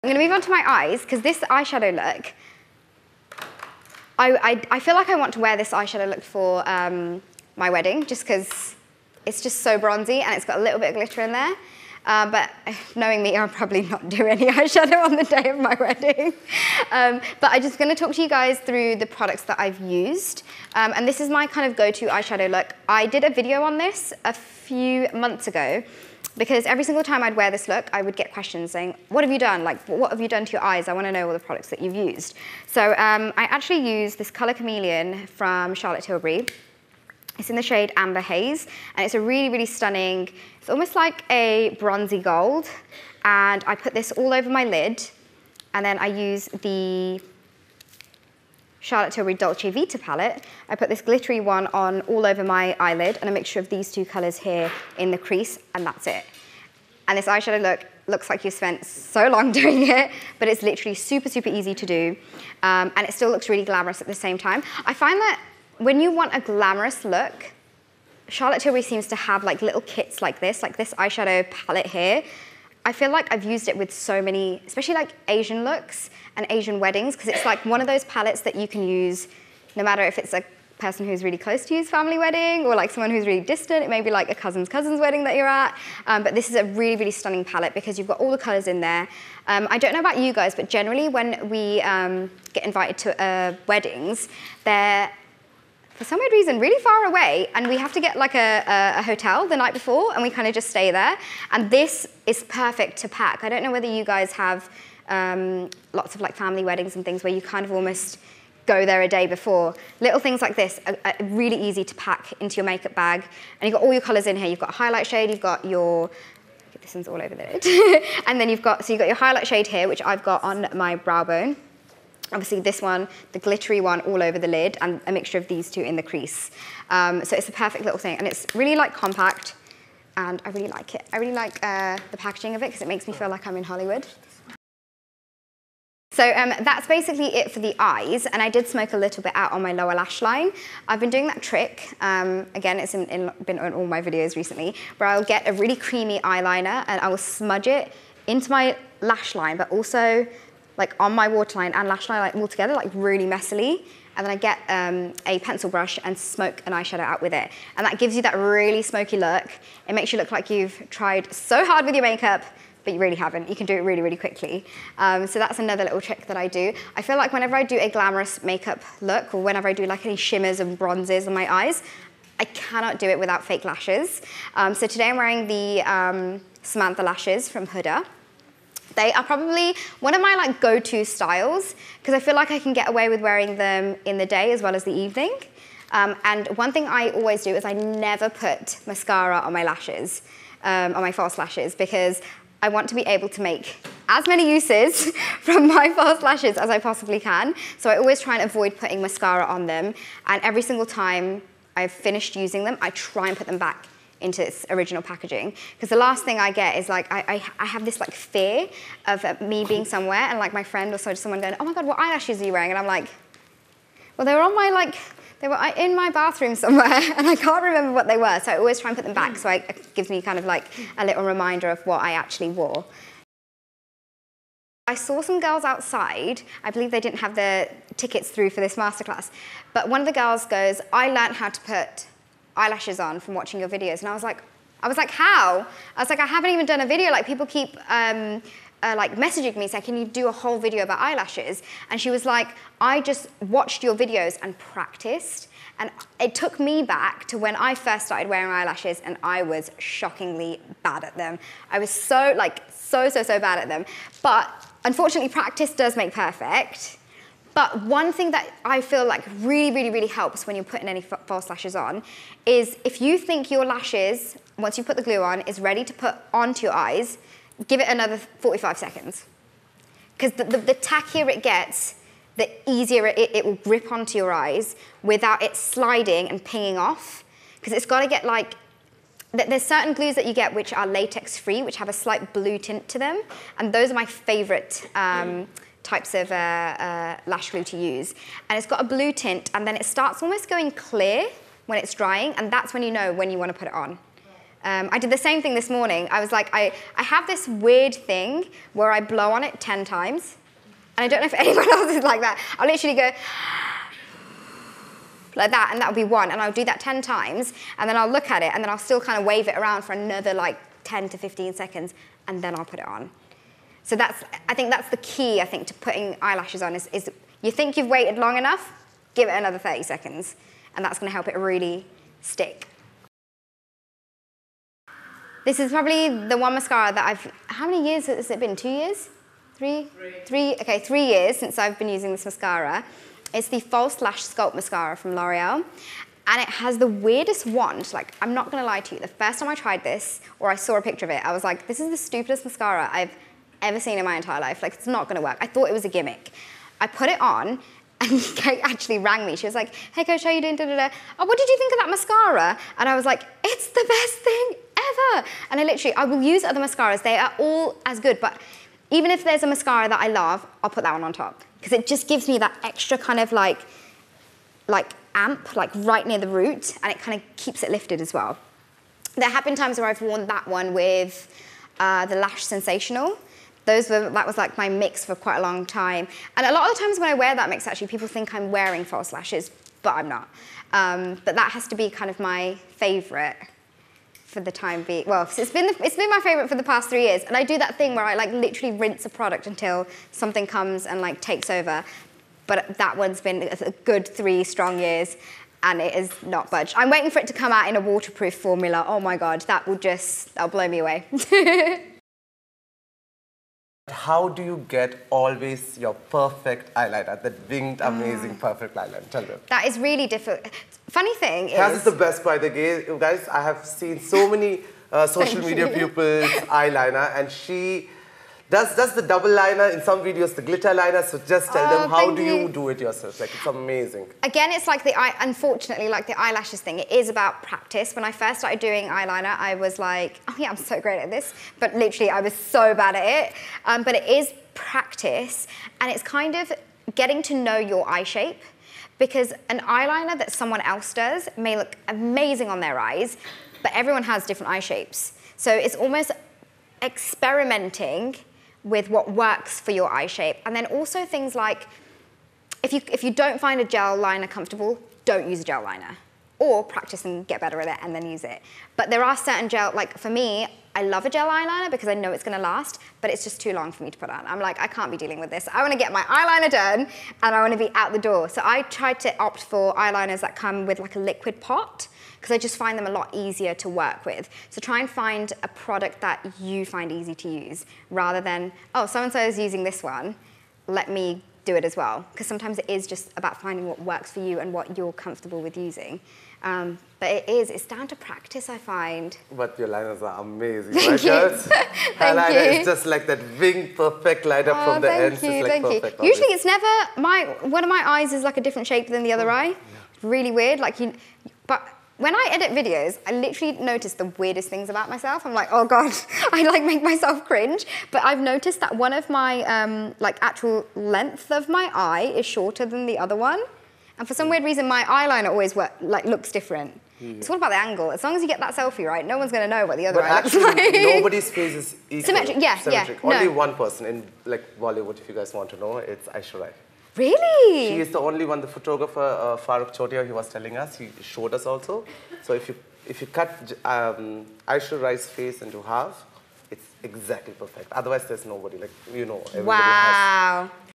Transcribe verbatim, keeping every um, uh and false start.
I'm going to move on to my eyes, because this eyeshadow look, I, I, I feel like I want to wear this eyeshadow look for um, my wedding, just because it's just so bronzy and it's got a little bit of glitter in there. Uh, but knowing me, I'll probably not do any eyeshadow on the day of my wedding. Um, but I'm just going to talk to you guys through the products that I've used. Um, and this is my kind of go-to eyeshadow look. I did a video on this a few months ago, because every single time I'd wear this look, I would get questions saying, what have you done? Like, what have you done to your eyes? I want to know all the products that you've used. So um, I actually used this Colour Chameleon from Charlotte Tilbury. It's in the shade Amber Haze, and it's a really, really stunning, it's almost like a bronzy gold. And I put this all over my lid, and then I use the Charlotte Tilbury Dolce Vita palette. I put this glittery one on all over my eyelid, and a mixture of these two colors here in the crease, and that's it. And this eyeshadow look looks like you've spent so long doing it, but it's literally super, super easy to do. Um, and it still looks really glamorous at the same time. I find that when you want a glamorous look, Charlotte Tilbury seems to have like little kits like this, like this eyeshadow palette here. I feel like I've used it with so many, especially like Asian looks and Asian weddings, because it's like one of those palettes that you can use no matter if it's a person who's really close to you's family wedding or like someone who's really distant. It may be like a cousin's cousin's wedding that you're at. Um, but this is a really, really stunning palette because you've got all the colors in there. Um, I don't know about you guys, but generally when we um, get invited to uh, weddings, they're for some weird reason, really far away, and we have to get like a, a, a hotel the night before, and we kind of just stay there. And this is perfect to pack. I don't know whether you guys have um, lots of like family weddings and things where you kind of almost go there a day before. Little things like this are, are really easy to pack into your makeup bag, and you've got all your colors in here. You've got a highlight shade, you've got your, this one's all over the lid, and then you've got, so you've got your highlight shade here, which I've got on my brow bone. Obviously this one, the glittery one all over the lid, and a mixture of these two in the crease. Um, so it's a perfect little thing, and it's really like compact, and I really like it. I really like uh, the packaging of it because it makes me feel like I'm in Hollywood. So um, that's basically it for the eyes, and I did smoke a little bit out on my lower lash line. I've been doing that trick, um, again it's in, in, been on all my videos recently, where I'll get a really creamy eyeliner and I will smudge it into my lash line, but also like on my waterline and lash line like all together, like really messily. And then I get um, a pencil brush and smoke an eyeshadow out with it. And that gives you that really smoky look. It makes you look like you've tried so hard with your makeup, but you really haven't. You can do it really, really quickly. Um, so that's another little trick that I do. I feel like whenever I do a glamorous makeup look, or whenever I do like any shimmers and bronzes on my eyes, I cannot do it without fake lashes. Um, so today I'm wearing the um, Samantha lashes from Huda. They are probably one of my like go-to styles because I feel like I can get away with wearing them in the day as well as the evening. Um, and one thing I always do is I never put mascara on my lashes, um, on my false lashes, because I want to be able to make as many uses from my false lashes as I possibly can. So I always try and avoid putting mascara on them. And every single time I've finished using them, I try and put them back into its original packaging, because the last thing I get is like I, I, I have this like fear of uh, me being somewhere and like my friend or so someone going, oh my god, what eyelashes are you wearing? And I'm like, well, they were on my like they were in my bathroom somewhere and I can't remember what they were, so I always try and put them back, so I, it gives me kind of like a little reminder of what I actually wore. I saw some girls outside, I believe they didn't have their tickets through for this masterclass, but one of the girls goes, I learned how to put eyelashes on from watching your videos. And I was like, I was like, how? I was like, I haven't even done a video. Like, people keep um, uh, like messaging me saying, can you do a whole video about eyelashes? And she was like, I just watched your videos and practiced. And it took me back to when I first started wearing eyelashes, and I was shockingly bad at them. I was so, like, so, so, so bad at them. But unfortunately, practice does make perfect. But one thing that I feel like really, really, really helps when you're putting any false lashes on is if you think your lashes, once you put the glue on, is ready to put onto your eyes, give it another forty-five seconds. Because the, the, the tackier it gets, the easier it, it will grip onto your eyes without it sliding and pinging off. Because it's got to get like, there's certain glues that you get which are latex free, which have a slight blue tint to them. And those are my favorite um, types of uh, uh, lash glue to use. And it's got a blue tint, and then it starts almost going clear when it's drying, and that's when you know when you want to put it on. Um, I did the same thing this morning. I was like, I, I have this weird thing where I blow on it ten times. And I don't know if anyone else is like that. I'll literally go like that, and that'll be one. And I'll do that ten times, and then I'll look at it, and then I'll still kind of wave it around for another like ten to fifteen seconds, and then I'll put it on. So that's, I think that's the key, I think, to putting eyelashes on is, is you think you've waited long enough, give it another thirty seconds, and that's going to help it really stick. This is probably the one mascara that I've, how many years has it been? Two years? Three? Three. Three, okay, three years since I've been using this mascara. It's the False Lash Sculpt Mascara from L'Oreal. And it has the weirdest wand. Like, I'm not gonna lie to you, the first time I tried this, or I saw a picture of it, I was like, this is the stupidest mascara I've ever seen in my entire life. Like, it's not gonna work. I thought it was a gimmick. I put it on, and Kate actually rang me. She was like, hey, Coach, how you doing? Da, da, da. Oh, what did you think of that mascara? And I was like, it's the best thing ever. And I literally, I will use other mascaras. They are all as good, but even if there's a mascara that I love, I'll put that one on top. Because it just gives me that extra kind of like, like amp, like right near the root, and it kind of keeps it lifted as well. There have been times where I've worn that one with uh, the Lash Sensational. Those were, that was like my mix for quite a long time. And a lot of the times when I wear that mix, actually, people think I'm wearing false lashes, but I'm not. Um, but that has to be kind of my favorite for the time being. Well, it's been, the, it's been my favorite for the past three years. And I do that thing where I like literally rinse a product until something comes and like takes over. But that one's been a good three strong years, and it is not budged. I'm waiting for it to come out in a waterproof formula. Oh my God, that will just, that'll blow me away. How do you get always your perfect eyeliner, that winged, amazing, perfect eyeliner? Tell them. That is really difficult. Funny thing is... Kaz is the best, by the way. Guys, I have seen so many uh, social media people's eyeliner, and she does, does the double liner, in some videos the glitter liner, so just tell oh, them, how do you. you do it yourself? Like, it's amazing. Again, it's like the, eye, unfortunately, like the eyelashes thing, it is about practice. When I first started doing eyeliner, I was like, oh yeah, I'm so great at this, but literally I was so bad at it. Um, but it is practice, and it's kind of getting to know your eye shape, because an eyeliner that someone else does may look amazing on their eyes, but everyone has different eye shapes. So it's almost experimenting with what works for your eye shape. And then also things like, if you, if you don't find a gel liner comfortable, don't use a gel liner. Or practice and get better at it and then use it. But there are certain gel, like for me, I love a gel eyeliner because I know it's gonna last, but it's just too long for me to put on. I'm like, I can't be dealing with this. I wanna get my eyeliner done and I wanna be out the door. So I try to opt for eyeliners that come with like a liquid pot, because I just find them a lot easier to work with. So try and find a product that you find easy to use, rather than, oh, so-and-so is using this one, let me do it as well. Because sometimes it is just about finding what works for you and what you're comfortable with using. Um, but it is, it's down to practice, I find. But your liners are amazing, thank right, you. girls? Thank Her you. liner is just like that wing perfect liner oh, from the thank ends. You, it's like thank perfect. you. Usually it's never, my, one of my eyes is like a different shape than the other oh, eye. Yeah. Really weird, like you, but when I edit videos, I literally notice the weirdest things about myself. I'm like, oh God, I like make myself cringe. But I've noticed that one of my um, like actual length of my eye is shorter than the other one. And for some weird reason, my eyeliner always work, like looks different. Yeah. It's all about the angle. As long as you get that selfie right, no one's gonna know what the other but eye actually, looks like. Nobody's face is equal. Symmetric, yeah, Symmetric. yeah. Only no. one person in like Bollywood, if you guys want to know, it's Aishwarya. Really? She is the only one, the photographer, uh, Farooq Chotia, he was telling us, he showed us also. So if you, if you cut um, Aishwarya's face into half, it's exactly perfect. Otherwise, there's nobody, like, you know, everybody wow. has.